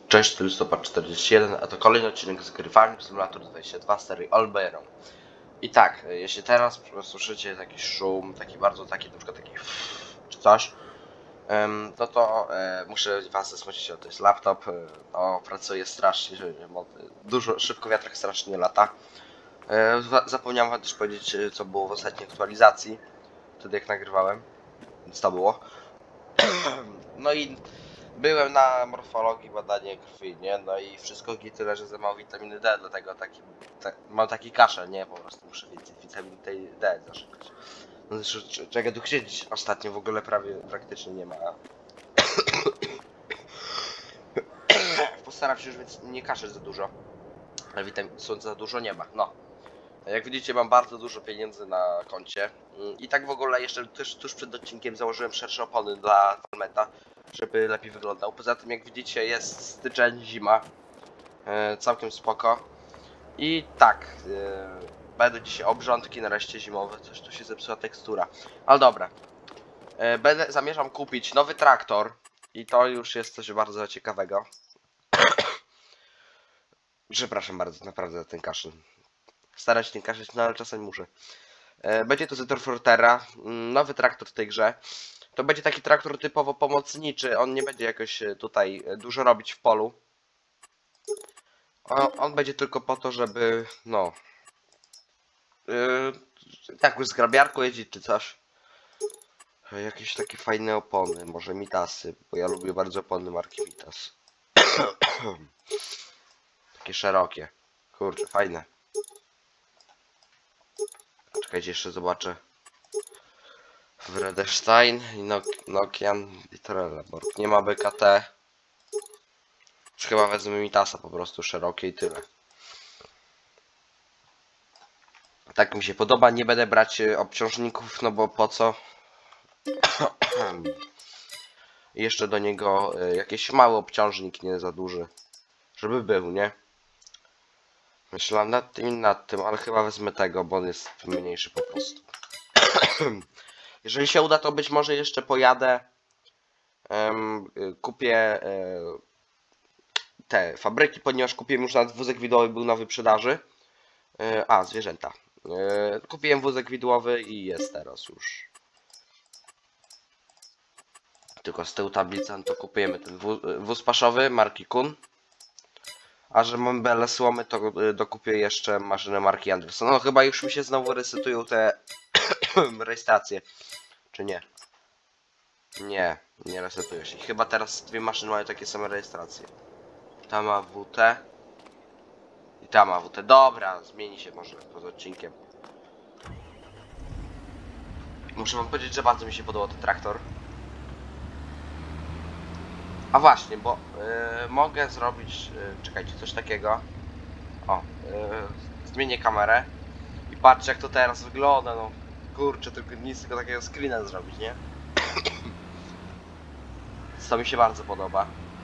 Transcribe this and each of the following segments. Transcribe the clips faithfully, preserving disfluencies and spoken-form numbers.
Cześć, to listopad czterdzieści jeden, a to kolejny odcinek z gry Farming Simulator dwadzieścia dwa serii All Byron. I tak, jeśli teraz słyszycie taki szum, taki bardzo taki, na przykład taki czy coś, um, no to e, muszę was zasmucić, że to jest laptop, e, no, pracuje strasznie, dużo, szybko wiatrak strasznie lata. E, zapomniałem wam też powiedzieć, co było w ostatniej aktualizacji, wtedy jak nagrywałem, więc to było. No i byłem na morfologii, badanie krwi, nie? No i wszystko gity, leży za mało witaminy D, dlatego taki, te, mam taki kaszel, nie? Po prostu muszę więcej witaminy D zaszukać. No zresztą, czego tu chcieć, ostatnio w ogóle prawie praktycznie nie ma. Postaram się już więc nie kaszeć za dużo, ale witamin słońca za dużo nie ma, no. Jak widzicie, mam bardzo dużo pieniędzy na koncie i tak w ogóle jeszcze też tuż przed odcinkiem założyłem szersze opony dla Valmeta, żeby lepiej wyglądał. Poza tym, jak widzicie, jest styczeń, zima, e, całkiem spoko. I tak, e, będą dzisiaj obrządki nareszcie zimowe, coś tu się zepsuła tekstura. Ale dobra, e, będę, zamierzam kupić nowy traktor i to już jest coś bardzo ciekawego. Przepraszam bardzo, naprawdę za ten kaszel. Starać się nie kaszeć, no ale czasem muszę. Będzie to Zetor Fortera, nowy traktor w tej grze. To będzie taki traktor typowo pomocniczy, on nie będzie jakoś tutaj dużo robić w polu. On, on będzie tylko po to, żeby, no, yy, jakąś zgrabiarką jeździć czy coś. Jakieś takie fajne opony, może Mitasy, bo ja lubię bardzo opony marki Mitas. Takie szerokie, kurczę, fajne. Czekajcie, jeszcze zobaczę. Wredestein i Nok Nokian i Trelleborg. Nie ma B K T. Już chyba wezmę Mitasa po prostu szerokie i tyle. Tak mi się podoba. Nie będę brać obciążników, no bo po co? I jeszcze do niego jakiś mały obciążnik, nie za duży. Żeby był, nie? Myślałem nad tym i nad tym, ale chyba wezmę tego, bo on jest mniejszy po prostu. Jeżeli się uda, to być może jeszcze pojadę, um, kupię um, te fabryki, ponieważ kupiłem już nawet wózek widłowy, był na wyprzedaży. Um, a, zwierzęta. Um, kupiłem wózek widłowy i jest teraz już. Tylko z tyłu tablicy, no to kupujemy ten wóz, wóz paszowy marki Kun. A że mam bele słomy, to dokupię jeszcze maszynę marki Anderson. No chyba już mi się znowu resetują te rejestracje. Czy nie? Nie, nie resetują się. Chyba teraz dwie maszyny mają takie same rejestracje. Ta ma W T. I ta ma W T. Dobra, zmieni się może poza odcinkiem. Muszę wam powiedzieć, że bardzo mi się podobał ten traktor. A właśnie, bo yy, mogę zrobić, yy, czekajcie, coś takiego. O, yy, zmienię kamerę. I patrzcie, jak to teraz wygląda, no. Kurczę, tylko nic, tylko takiego screena zrobić, nie? To mi się bardzo podoba.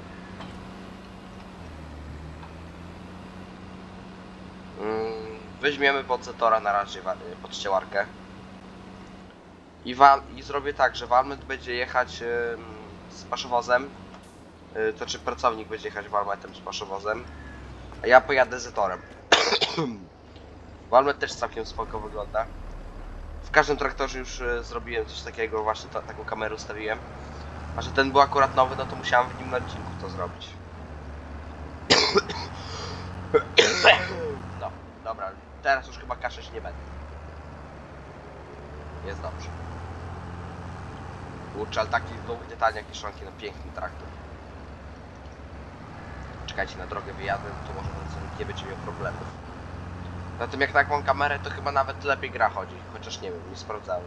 Yy, weźmiemy pod Zetora na razie pod ściełarkę. I, wal, I zrobię tak, że Valmet będzie jechać yy, z paszowozem. Yy, to czy pracownik będzie jechać Valmetem z paszowozem. A ja pojadę Zetorem. Valmet też całkiem spoko wygląda. W każdym traktorze już y, zrobiłem coś takiego, właśnie ta, taką kamerę ustawiłem. A że ten był akurat nowy, no to musiałem w nim na odcinku to zrobić. No, dobra, teraz już chyba kaszeć nie będę. Jest dobrze. Kurczę, ale taki długi detali, jak kieszonki, no piękny traktor. Czekajcie, na drogę wyjadę, to może nie będzie miał problemów. Na tym jak taką kamerę, to chyba nawet lepiej gra chodzi, chociaż nie wiem, nie sprawdzałem.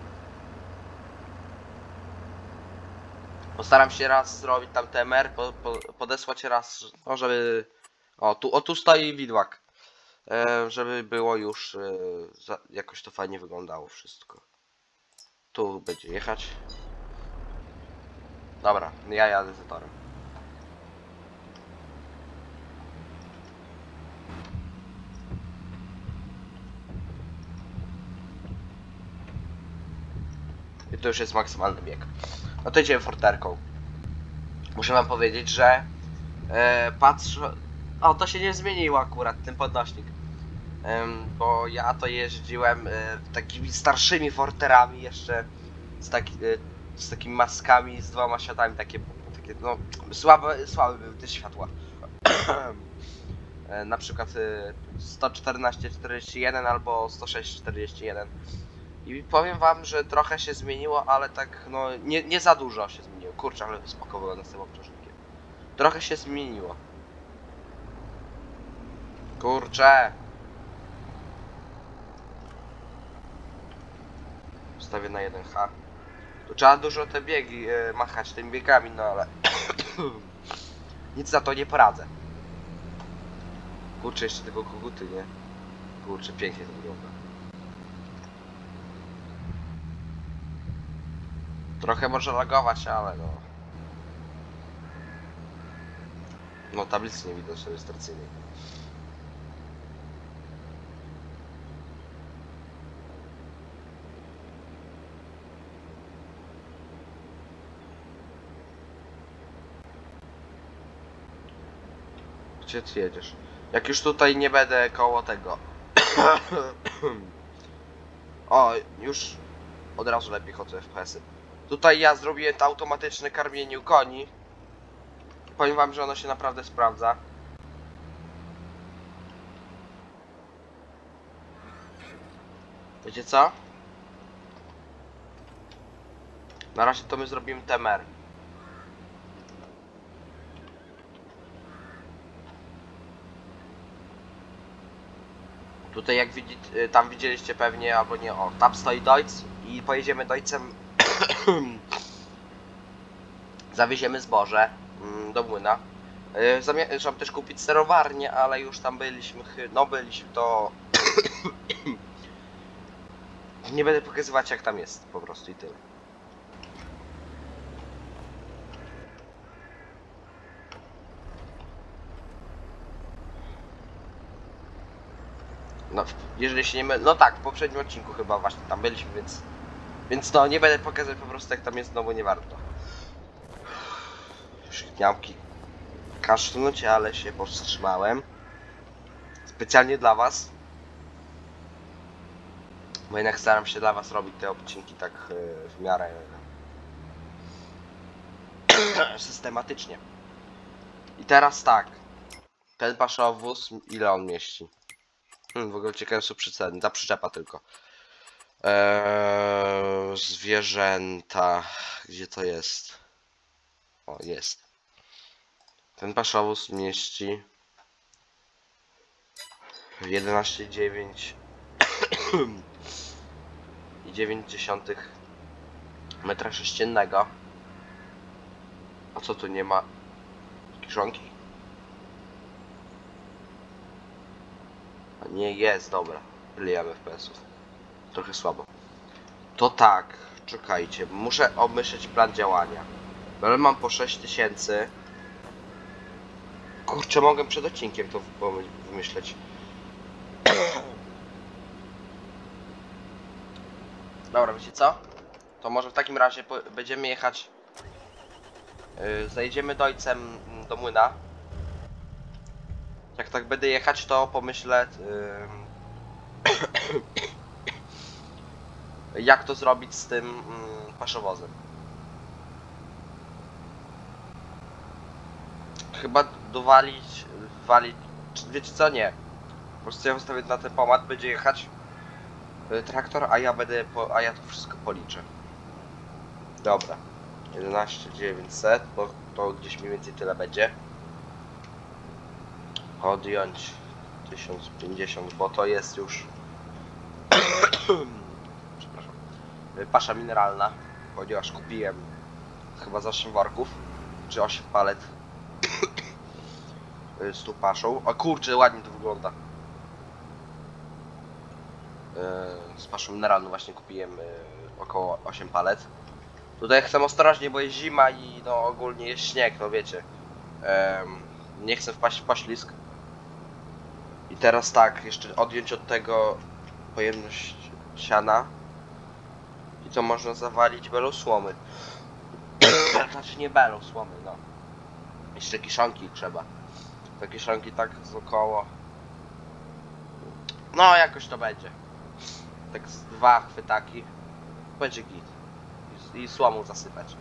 Postaram się raz zrobić tam T M R, po, po, podesłać raz, no żeby... O tu, o, tu stoi widłak. E, żeby było już, e, za, jakoś to fajnie wyglądało wszystko. Tu będzie jechać. Dobra, ja jadę Zetorem. I to już jest maksymalny bieg. No to idziemy forterką. Muszę wam powiedzieć, że E, patrzę... O, to się nie zmieniło akurat, ten podnośnik. Em, bo ja to jeździłem e, takimi starszymi Forterami jeszcze z, taki, e, z takimi maskami, z dwoma światłami, takie, takie no, słabe, słabe były te światła. e, na przykład e, sto czternaście czterdzieści jeden albo sto sześć czterdzieści jeden. I powiem wam, że trochę się zmieniło, ale tak no nie, nie za dużo się zmieniło. Kurczę, ale spoko było z tym obciążnikiem. Trochę się zmieniło. Kurczę. Ustawię na jeden H. Tu trzeba dużo te biegi yy, machać tymi biegami, no ale nic za to nie poradzę. Kurczę, jeszcze tylko koguty, nie? Kurczę, pięknie to wygląda. Trochę może lagować, ale no. No tablicy nie widać rejestracyjnej. Gdzie ty jedziesz? Jak już tutaj nie będę koło tego. O, już od razu lepiej chodzę F P S-y. Tutaj ja zrobiłem to automatyczne karmieniu koni. Powiem wam, że ono się naprawdę sprawdza. Wiecie co? Na razie to my zrobimy T M R. Tutaj jak widzicie, tam widzieliście pewnie, albo nie, o, tam stoi Deutz i pojedziemy Deutzem. Zawieziemy zboże do młyna. Zamierzam też kupić sterowarnię, ale już tam byliśmy, no byliśmy, to nie będę pokazywać jak tam jest, po prostu i tyle. No, jeżeli się nie mylę, no tak, w poprzednim odcinku chyba właśnie tam byliśmy, więc więc no, nie będę pokazywać po prostu jak tam jest, no bo nie warto. Już miałem kaszlnąć, ale się powstrzymałem. Specjalnie dla was. Bo jednak staram się dla was robić te odcinki tak w miarę systematycznie. I teraz tak. Ten paszowóz, ile on mieści? Hmm, w ogóle ciekawe są przyczepy, ta przyczepa tylko. Eee, zwierzęta. Gdzie to jest? O, jest. Ten paszowóz mieści jedenaście przecinek dziewięć i dziewięć dziesiątych metra sześciennego. A co tu nie ma? Kiszonki? A nie jest, dobra. Ile ja mam F P S-ów? Trochę słabo. To tak, czekajcie, muszę obmyśleć plan działania. Ale mam po sześć tysięcy. Kurczę, mogę przed odcinkiem to wymyśleć. Dobra, wiecie co? To może w takim razie będziemy jechać. Yy, zajdziemy Deutzem do młyna. Jak tak będę jechać, to pomyślę yy, jak to zrobić z tym yy, paszowozem. Chyba dowalić, walić, wiecie co, nie. Po prostu ja ustawię na ten pomad, będzie jechać yy, traktor, a ja będę, po, a ja to wszystko policzę. Dobra. jedenaście tysięcy dziewięćset, bo to gdzieś mniej więcej tyle będzie. Odjąć tysiąc pięćdziesiąt, bo to jest już przepraszam, pasza mineralna, ponieważ kupiłem chyba za osiem worków czy osiem palet z tą paszą. O kurczę, ładnie to wygląda. Z paszą mineralną właśnie kupiłem około osiem palet. Tutaj chcę ostrożnie, bo jest zima i no ogólnie jest śnieg, no wiecie. Nie chcę wpaść w poślizg. I teraz tak, jeszcze odjąć od tego pojemność siana. I to można zawalić belą słomy. Znaczy nie belą słomy, no. Jeszcze kiszonki trzeba. Te kiszonki tak z około. No jakoś to będzie. Tak z dwa chwytaki. Będzie git. I, i słomą zasypać.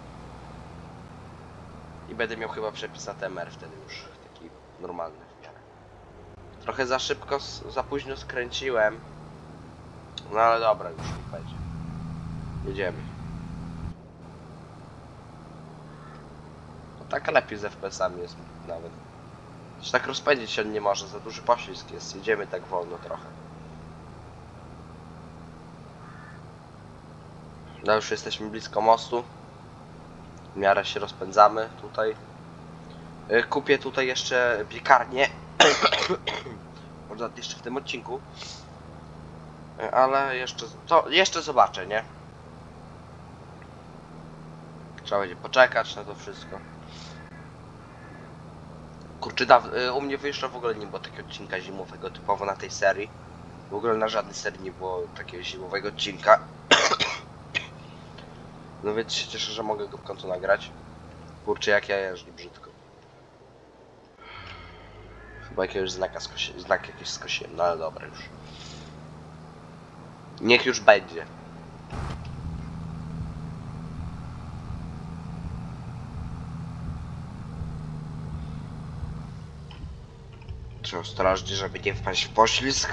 I będę miał chyba przepis na T M R wtedy już taki normalny w miarę. Trochę za szybko, za późno skręciłem. No ale dobra, już nie będzie. Jedziemy. No tak lepiej z F P S-ami jest nawet. Już tak rozpędzić się nie może, za duży poślizg jest. Jedziemy tak wolno trochę. No już jesteśmy blisko mostu. W miarę się rozpędzamy tutaj. Kupię tutaj jeszcze piekarnię. Może jeszcze w tym odcinku. Ale jeszcze, to jeszcze zobaczę, nie? Trzeba będzie poczekać na to wszystko. Kurczę, u mnie wyjeżdża w ogóle nie było takiego odcinka zimowego typowo na tej serii. W ogóle na żadnej serii nie było takiego zimowego odcinka. No więc się cieszę, że mogę go w końcu nagrać. Kurczę, jak ja jeżdżę brzydko. Chyba jakiegoś znaka skosi, znak jakiś skosiłem, no ale dobra już. Niech już będzie. Trzeba ostrożnie, żeby nie wpaść w poślizg.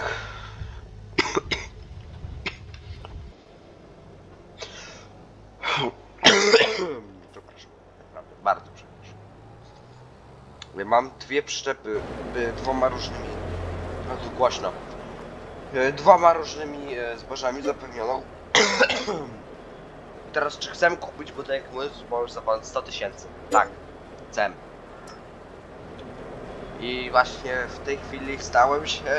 Przepraszam, naprawdę, bardzo przepraszam. Mam dwie przyczepy, dwoma różnymi, no tu głośno, dwoma różnymi zbożami zapewnioną. I teraz czy chcemy kupić budynek młynów, bo już za ponad sto tysięcy. Tak, chcemy. I właśnie w tej chwili stałem się...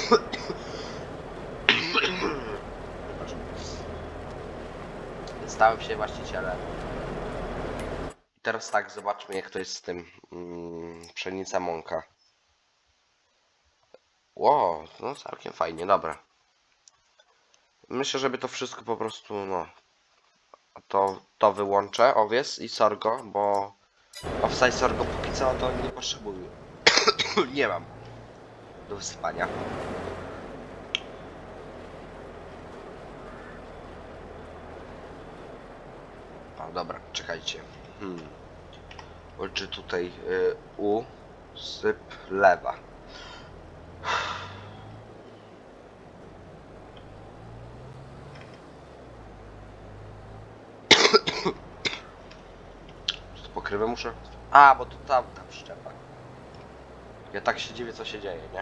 stałem się właścicielem. I teraz tak, zobaczmy jak to jest z tym mm, pszenica mąka. Wow, no całkiem fajnie, dobra. Myślę, żeby to wszystko po prostu, no... To, to wyłączę, owies i sorgo, bo... Owsa i sorgo póki co to nie potrzebuję. Nie mam do wysypania. O, dobra, czekajcie. Hmm. Czy tutaj y, u syp lewa. Czy to pokrywę muszę? A, bo to tam ta przyczepa. Ja tak się dziwię, co się dzieje, nie?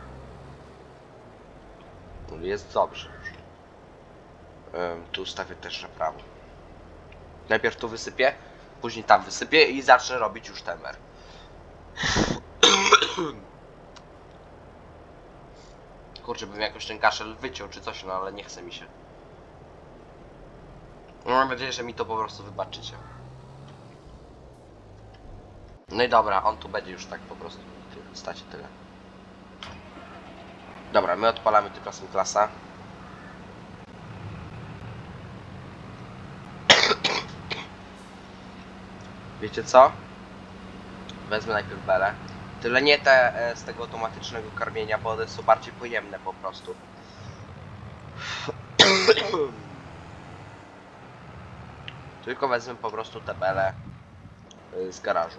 Jest dobrze już. Ym, tu ustawię też na prawo. Najpierw tu wysypię, później tam wysypię i zacznę robić już T M R. Kurczę, bym jakoś ten kaszel wyciął czy coś, no ale nie chce mi się. Mam nadzieję, że mi to po prostu wybaczycie. No i dobra, on tu będzie już tak po prostu. Stacie tyle. Dobra, my odpalamy tylko klasa. Wiecie co? Wezmę najpierw belę. Tyle nie te e, z tego automatycznego karmienia, bo one są bardziej pojemne po prostu. Tylko wezmę po prostu te bele e, z garażu.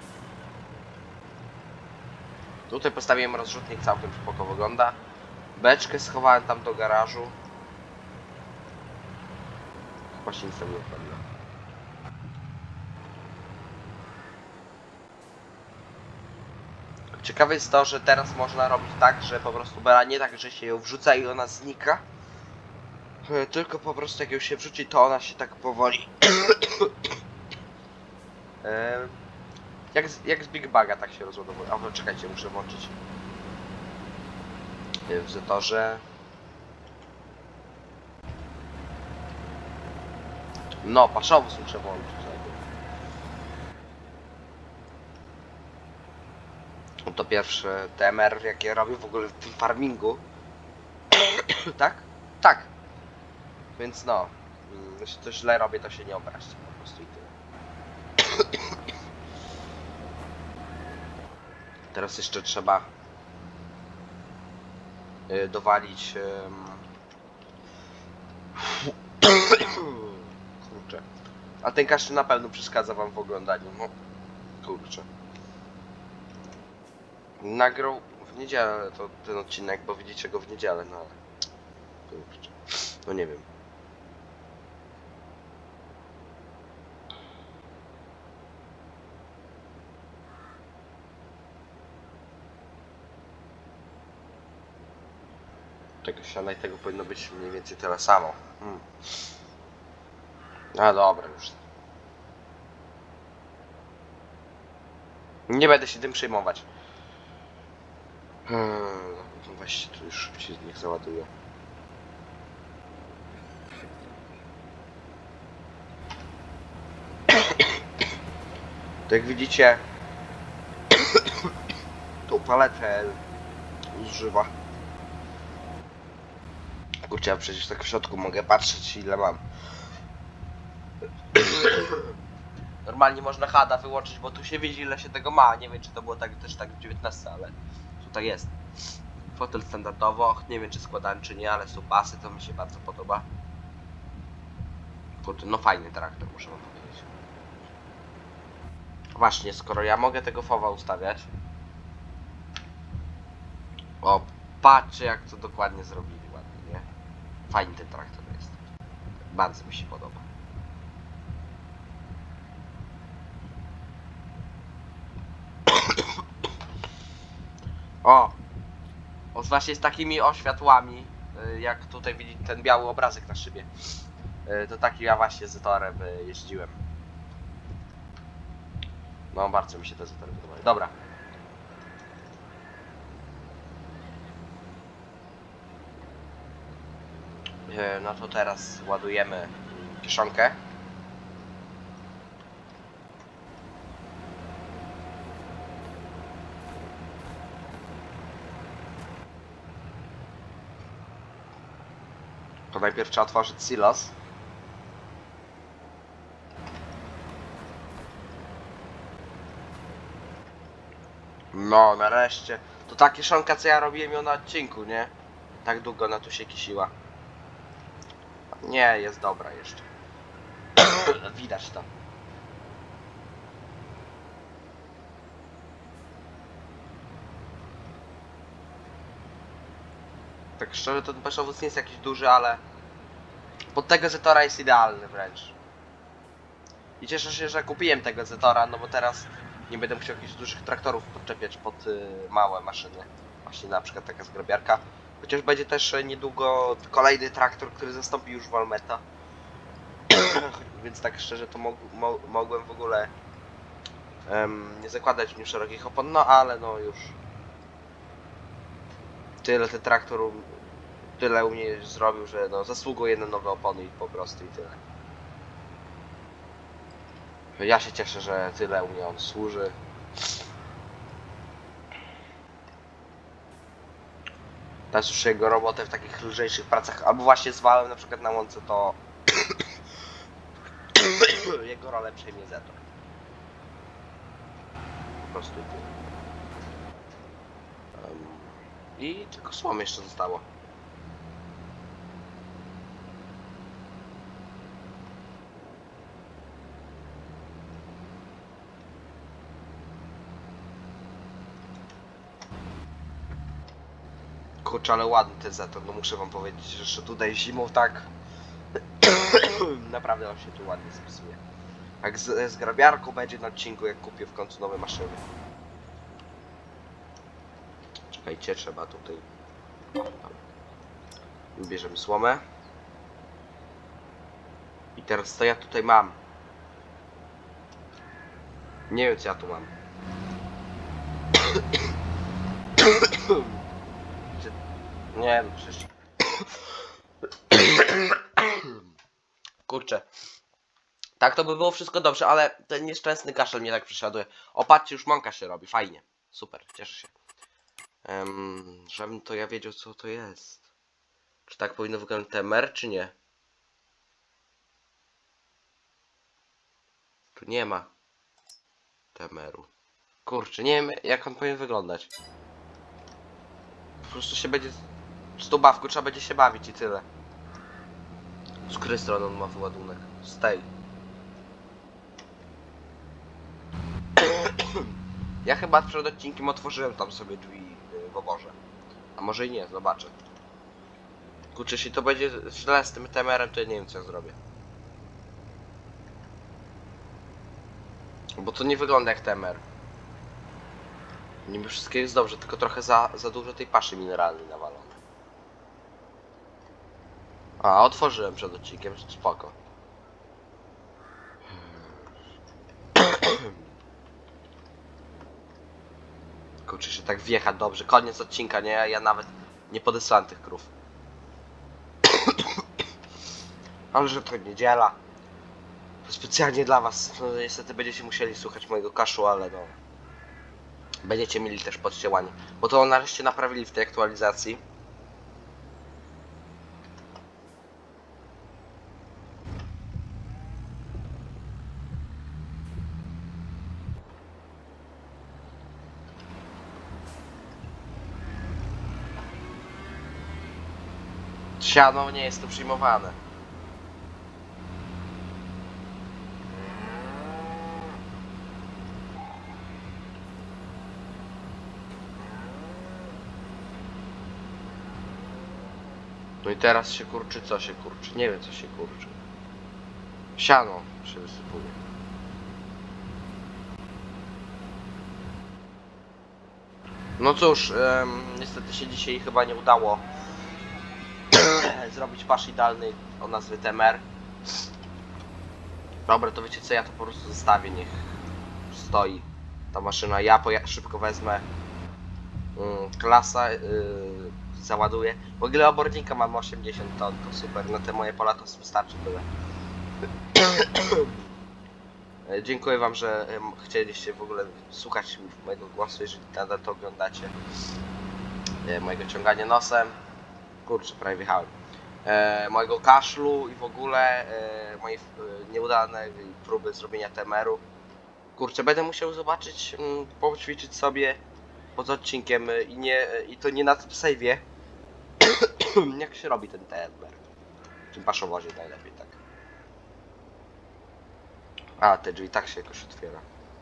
Tutaj postawiłem rozrzutnik, całkiem spoko wygląda. Beczkę schowałem tam do garażu. Chyba się nic tam nie odpaliło. Ciekawe jest to, że teraz można robić tak, że po prostu bela nie tak, że się ją wrzuca i ona znika. Tylko po prostu jak ją się wrzuci, to ona się tak powoli... jak, z, jak z Big Baga tak się rozładowuje. A no czekajcie, muszę włączyć. W Zetorze. No, paszowóz muszę włączyć. No to pierwszy T M R, jakie robię w ogóle w tym farmingu. Tak? Tak. Więc no, jeśli coś źle robię, to się nie obraźcie po prostu i tyle. Teraz jeszcze trzeba yy, dowalić... Yy... Kurczę. A ten kaszel na pewno przeszkadza wam w oglądaniu, no. Kurczę. Nagrał w niedzielę to ten odcinek, bo widzicie go w niedzielę, no ale... Kurczę. No nie wiem. Tego siana i tego powinno być mniej więcej tyle samo. Hmm. A dobra już. Nie będę się tym przejmować. Hmm. No właśnie tu już szybciej niech załadują. Tak jak widzicie, tą paletę zużywa. Kurczę, ja przecież tak w środku mogę patrzeć, ile mam. Normalnie można hada wyłączyć, bo tu się widzi, ile się tego ma. Nie wiem, czy to było tak, też tak w dziewiętnastce, ale tutaj jest. Fotel standardowo, nie wiem, czy składany, czy nie, ale są pasy, to mi się bardzo podoba. Kurde, no fajny traktor, muszę wam powiedzieć. Właśnie, skoro ja mogę tego fowa ustawiać. O, patrzcie, jak to dokładnie zrobili ładnie, nie? Fajny ten traktor jest. Bardzo mi się podoba. O! O, właśnie z takimi oświatłami, jak tutaj widzicie ten biały obrazek na szybie. To taki ja właśnie z Zetorem jeździłem. No, bardzo mi się te Zetory podobały. Dobra. No to teraz ładujemy kieszonkę. To najpierw trzeba otworzyć silos. No, nareszcie. To ta kieszonka, co ja robiłem ją na odcinku, nie? Tak długo ona tu się kisiła. Nie, jest dobra jeszcze. Widać to. Tak szczerze, to ten peszowóz nie jest jakiś duży, ale pod tego Zetora jest idealny wręcz. I cieszę się, że kupiłem tego Zetora, no bo teraz nie będę musiał jakichś dużych traktorów podczepiać pod y, małe maszyny. Właśnie na przykład taka zgrabiarka. Chociaż będzie też niedługo kolejny traktor, który zastąpi już Valmeta. Więc tak szczerze to mog mo mogłem w ogóle um, nie zakładać w nim szerokich opon, no ale no już tyle ten traktor tyle u mnie zrobił, że no zasługuje na nowe opony i po prostu i tyle. Ja się cieszę, że tyle u mnie on służy. Teraz już jego robotę w takich lżejszych pracach, albo właśnie z wałem na przykład na łące, to jego rolę przejmie Zetor. Po prostu i tyle. Um, I tylko słom jeszcze zostało. Kurczę, ale ładny ten Zetor, no muszę wam powiedzieć, że jeszcze tutaj zimą tak naprawdę on się tu ładnie spisuje. Jak z, z grabiarką będzie na odcinku, jak kupię w końcu nowe maszyny. Czekajcie, trzeba tutaj... Bierzemy słomę. I teraz co ja tutaj mam? Nie wiem, co ja tu mam. Nie no przecież... Kurczę. Tak to by było wszystko dobrze, ale ten nieszczęsny kaszel mnie tak prześladuje. O, patrzcie, już mąka się robi, fajnie. Super, cieszę się. Um, żebym to ja wiedział, co to jest. Czy tak powinno wyglądać temer, czy nie? Tu nie ma temeru. Kurczę, nie wiem jak on powinien wyglądać. Po prostu się będzie... Z tą bawką trzeba będzie się bawić i tyle. Z której strony on ma wyładunek? Z tej. Ja chyba przed odcinkiem otworzyłem tam sobie drzwi w oborze. A może i nie, zobaczę. Kurczę, jeśli to będzie źle z tym temerem, to ja nie wiem co ja zrobię. Bo to nie wygląda jak temer. Niby wszystko jest dobrze, tylko trochę za, za dużo tej paszy mineralnej nawalono. A, otworzyłem przed odcinkiem, spoko. Kurczę, się tak wjecha dobrze. Koniec odcinka, nie? Ja nawet nie podesłałem tych krów. Ale że to niedziela. To specjalnie dla was. No, niestety będziecie musieli słuchać mojego kaszu, ale no. Będziecie mieli też podściełanie. Bo to nareszcie naprawili w tej aktualizacji. Siano nie jest to przyjmowane. No i teraz się kurczy, co się kurczy? Nie wiem co się kurczy. Siano się wysypuje. No cóż, um, niestety się dzisiaj chyba nie udało zrobić pasz idealny o nazwie Temer. Dobra, to wiecie co, ja to po prostu zostawię, niech stoi ta maszyna. Ja szybko wezmę mm, klasa, yy, załaduję. W ogóle obornika mam osiemdziesiąt ton, to super, na te moje pola to wystarczy tyle. Dziękuję wam, że chcieliście w ogóle słuchać mojego głosu, jeżeli nadal to oglądacie. Mojego ciągania nosem. Kurczę, prawie wjechałem. E, mojego kaszlu i w ogóle e, mojej e, nieudanej próby zrobienia temeru. Kurczę, będę musiał zobaczyć, m, poćwiczyć sobie poza odcinkiem e, i nie e, i to nie na tym save'ie. Jak się robi ten temer. W tym paszowozie najlepiej, tak. A, te drzwi tak się jakoś otwiera.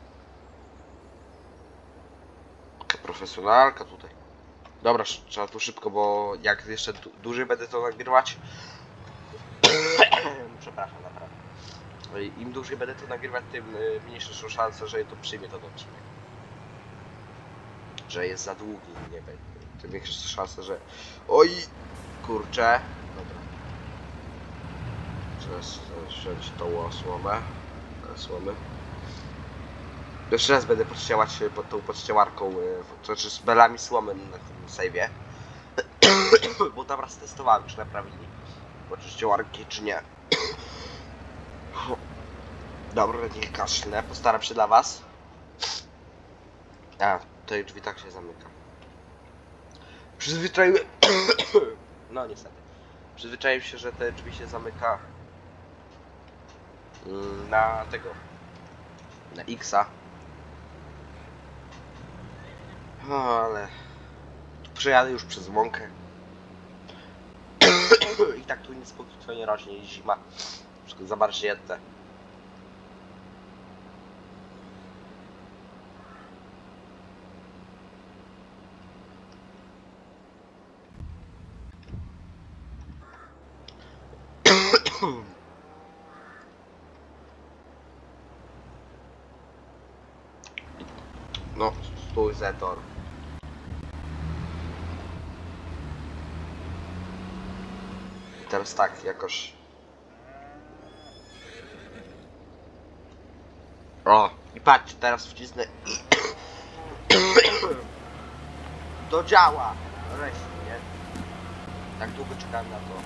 Taka profesjonalka tutaj. Dobra, trzeba tu szybko, bo jak jeszcze dłużej będę to nagrywać. Przepraszam, naprawdę. Im dłużej będę to nagrywać, tym mniejsze szanse, że to przyjmie ten odcinek. Że jest za długi, nie będzie. Tym większe szanse, że... Oj! Kurczę. Dobra. Teraz wziąć tą słomę. Słomy. Jeszcze raz będę podściełać pod tą podściełarką, to znaczy z belami słomy na tym save'ie. Bo tam raz testowałem, czy naprawili podściełarki, czy nie. Dobra, nie kaszlę, postaram się dla was. A, tutaj drzwi tak się zamyka. Przyzwyczaiłem... No niestety. Przyzwyczaiłem się, że te drzwi się zamyka na tego, na X-a. No ale przejadę już przez łąkę. I tak tu nic póki co nie rośnie, jest zima. Wszystko zamarznięte. No, stój Zetor. I teraz tak, jakoś... O, i patrzcie, teraz wcisnę i... To działa! Wreszcie, nie? Tak długo czekałem na to.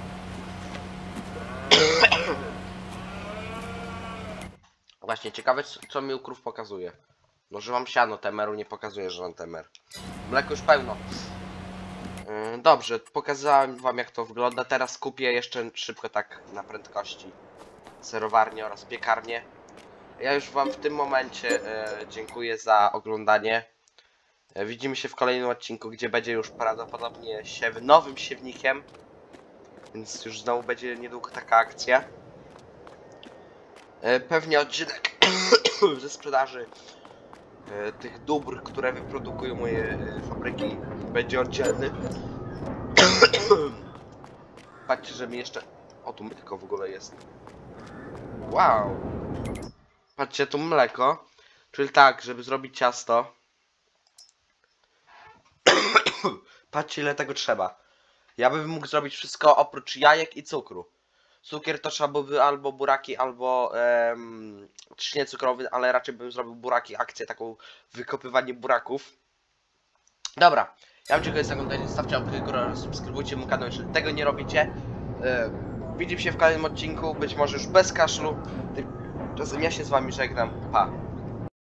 Właśnie, ciekawe co mi u krów pokazuje. No, że mam siano, temeru nie pokazuje, że mam temer. Mleko już pełno. Yy, dobrze, pokazałem wam jak to wygląda. Teraz kupię jeszcze szybko tak na prędkości serowarnię oraz piekarnię. Ja już wam w tym momencie e, dziękuję za oglądanie. E, widzimy się w kolejnym odcinku, gdzie będzie już prawdopodobnie siew nowym siewnikiem. Więc już znowu będzie niedługo taka akcja. E, pewnie odcinek ze sprzedaży e, tych dóbr, które wyprodukują moje e, fabryki, będzie oddzielny. Patrzcie, że mi jeszcze... O, tu mleko w ogóle jest. Wow. Patrzcie, tu mleko. Czyli tak, żeby zrobić ciasto. Patrzcie, ile tego trzeba. Ja bym mógł zrobić wszystko oprócz jajek i cukru. Cukier to trzeba byłoby albo buraki, albo em, trzcinie cukrowy, ale raczej bym zrobił buraki, akcję taką wykopywanie buraków. Dobra, ja wam dziękuję za oglądanie, zostawcie łapkę górę, subskrybujcie mój kanał, jeżeli tego nie robicie. E, widzimy się w kolejnym odcinku, być może już bez kaszlu. Tymczasem ja się z wami żegnam, pa.